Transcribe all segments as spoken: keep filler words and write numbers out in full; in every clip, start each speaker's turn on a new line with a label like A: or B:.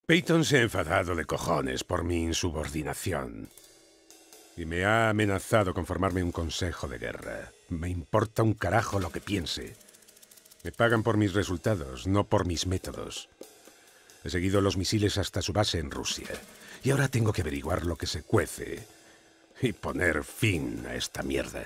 A: Peyton se ha enfadado de cojones por mi insubordinación. Y me ha amenazado con formarme un consejo de guerra. Me importa un carajo lo que piense. Me pagan por mis resultados, no por mis métodos. He seguido los misiles hasta su base en Rusia. Y ahora tengo que averiguar lo que se cuece. Y poner fin a esta mierda.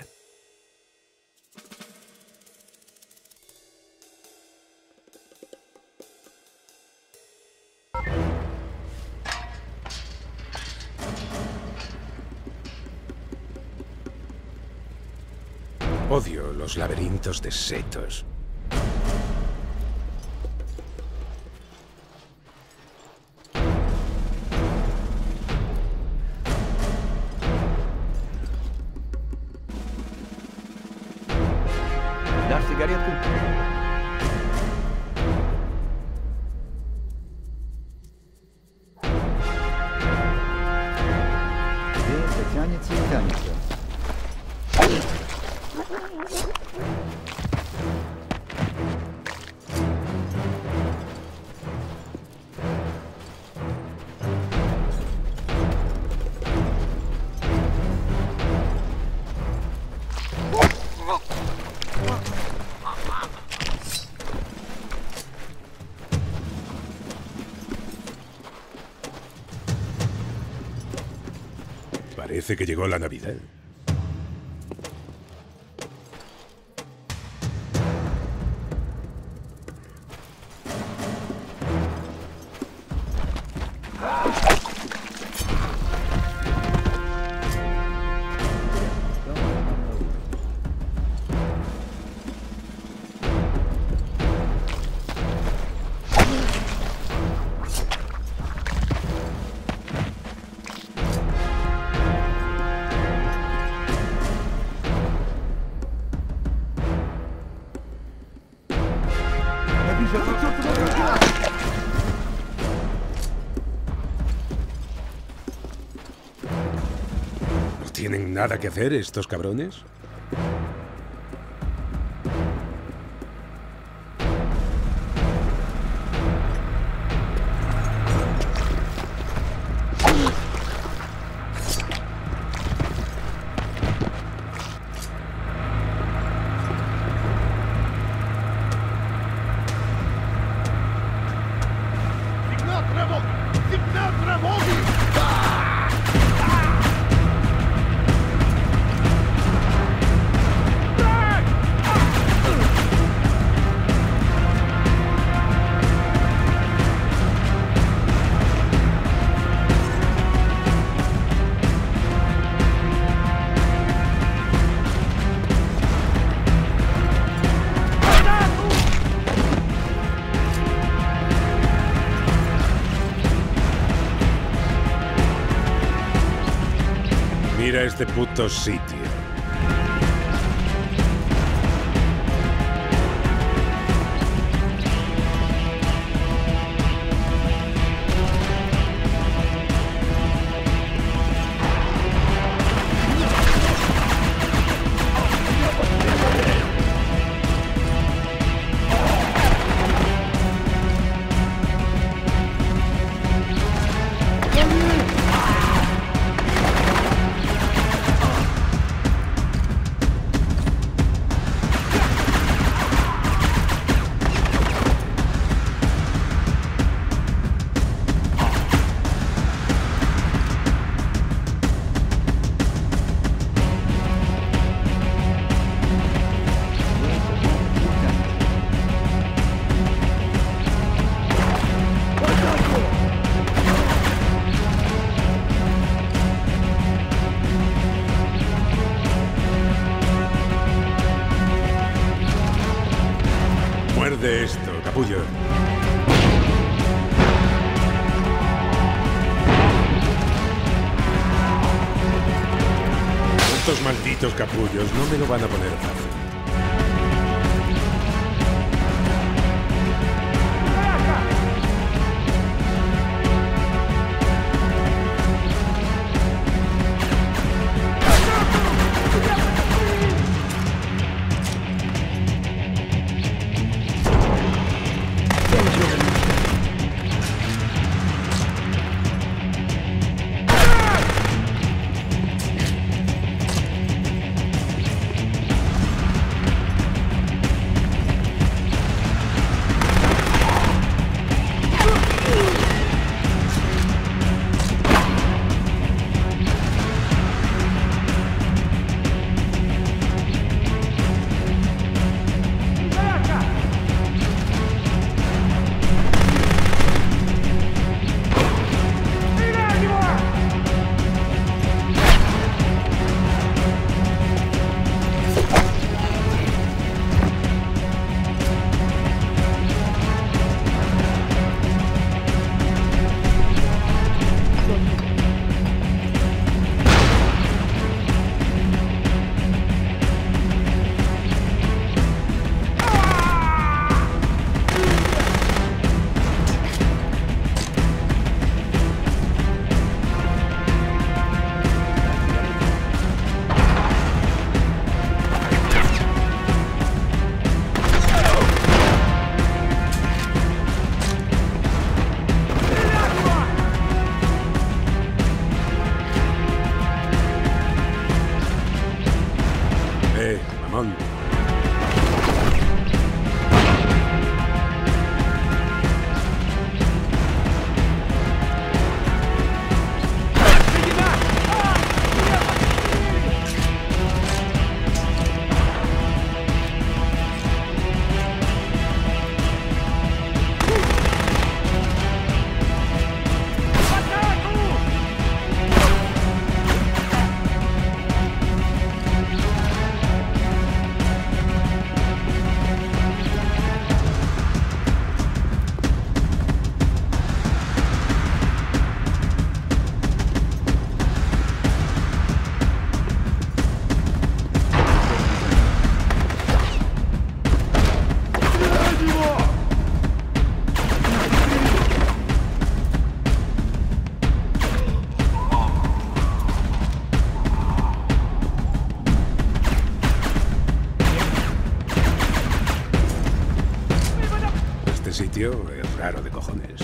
A: Odio los laberintos de setos.
B: Дашь сигаретку? Это тянется и тянется.
A: Parece que llegó la Navidad. ¿No tienen nada que hacer estos cabrones? Mira este puto sitio. Muerde esto, capullo. Estos malditos capullos no me lo van a poner fácil. cambio, es raro de cojones.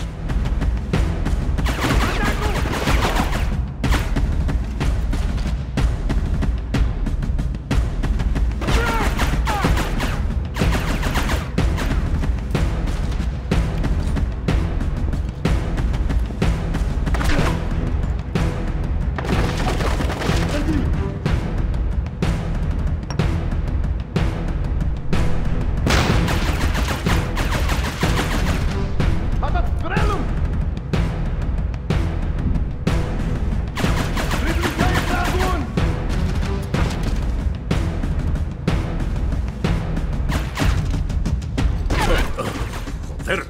A: Joder.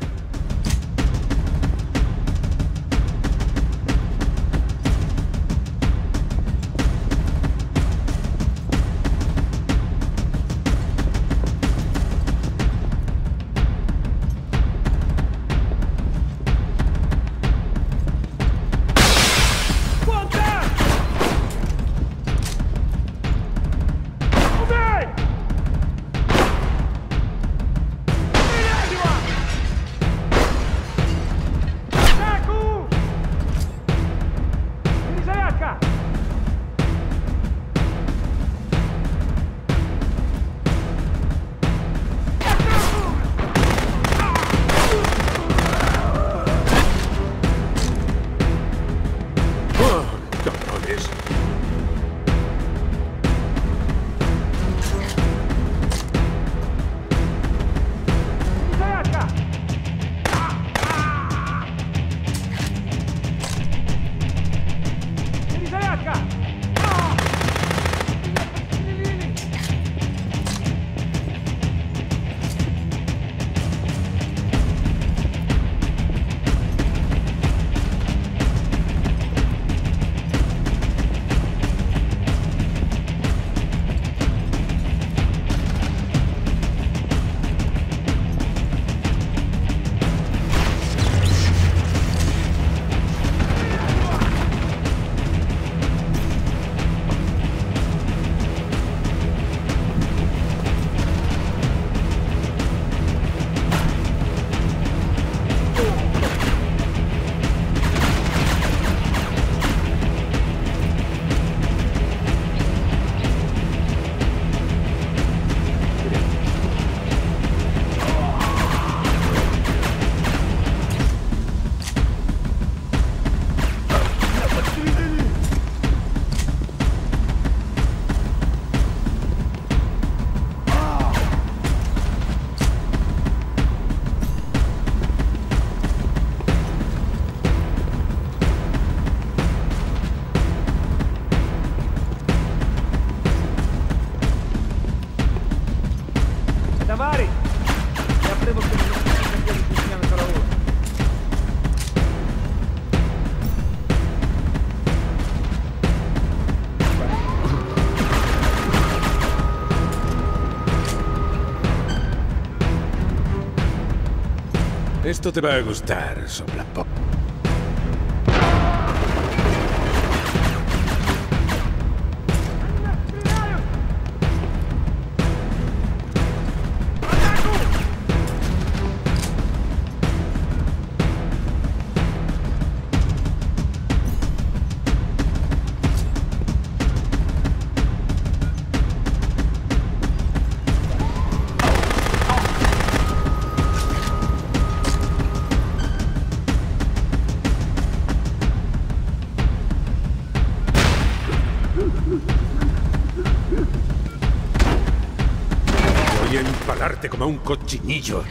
C: Tavares, ya podemos terminar aquele funcionando para hoje.
A: Esto te va a gustar, soplapop. Voy a empalarte como un cochinillo.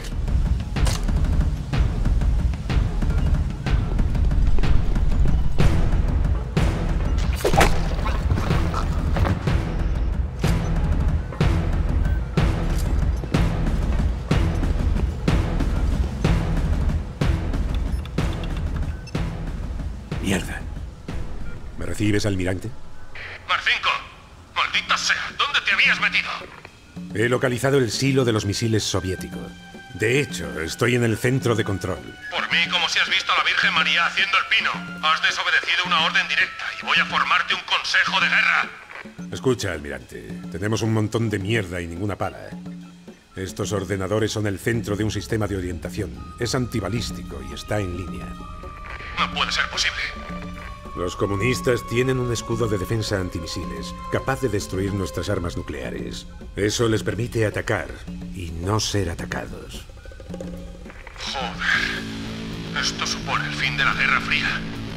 A: Mierda. ¿Me recibes, almirante?
D: Marcinko, maldita sea, ¿dónde te habías metido?
A: He localizado el silo de los misiles soviéticos. De hecho, estoy en el centro de control.
D: Por mí, como si has visto a la Virgen María haciendo el pino. Has desobedecido una orden directa y voy a formarte un consejo de guerra.
A: Escucha, almirante. Tenemos un montón de mierda y ninguna pala. Estos ordenadores son el centro de un sistema de orientación. Es antibalístico y está en línea.
D: No puede ser posible.
A: Los comunistas tienen un escudo de defensa antimisiles, capaz de destruir nuestras armas nucleares. Eso les permite atacar y no ser atacados.
D: Joder. Esto supone el fin de la Guerra Fría.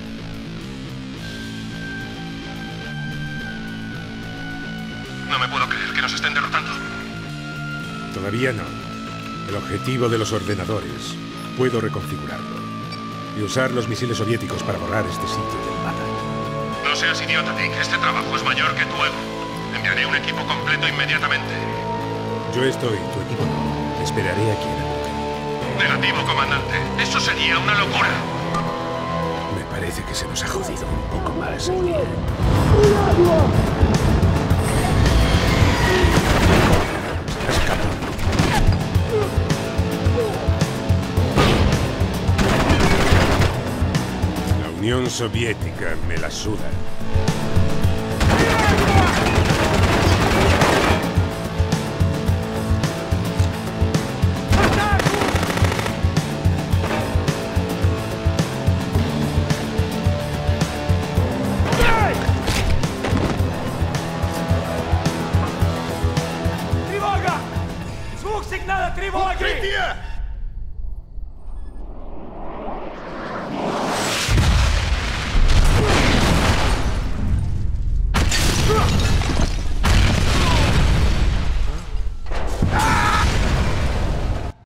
D: No me puedo creer que nos estén derrotando.
A: Todavía no. El objetivo de los ordenadores, puedo reconfigurarlo y usar los misiles soviéticos para borrar este sitio del mapa.
D: No seas idiota, Dick. Este trabajo es mayor que tu ego. Enviaré un equipo completo inmediatamente.
A: Yo estoy, tu equipo no. Esperaré aquí en el búnker.
D: Negativo, comandante. Eso sería una locura.
A: Me parece que se nos ha jodido un poco más el día. Escapa. La Unión Soviética me la suda.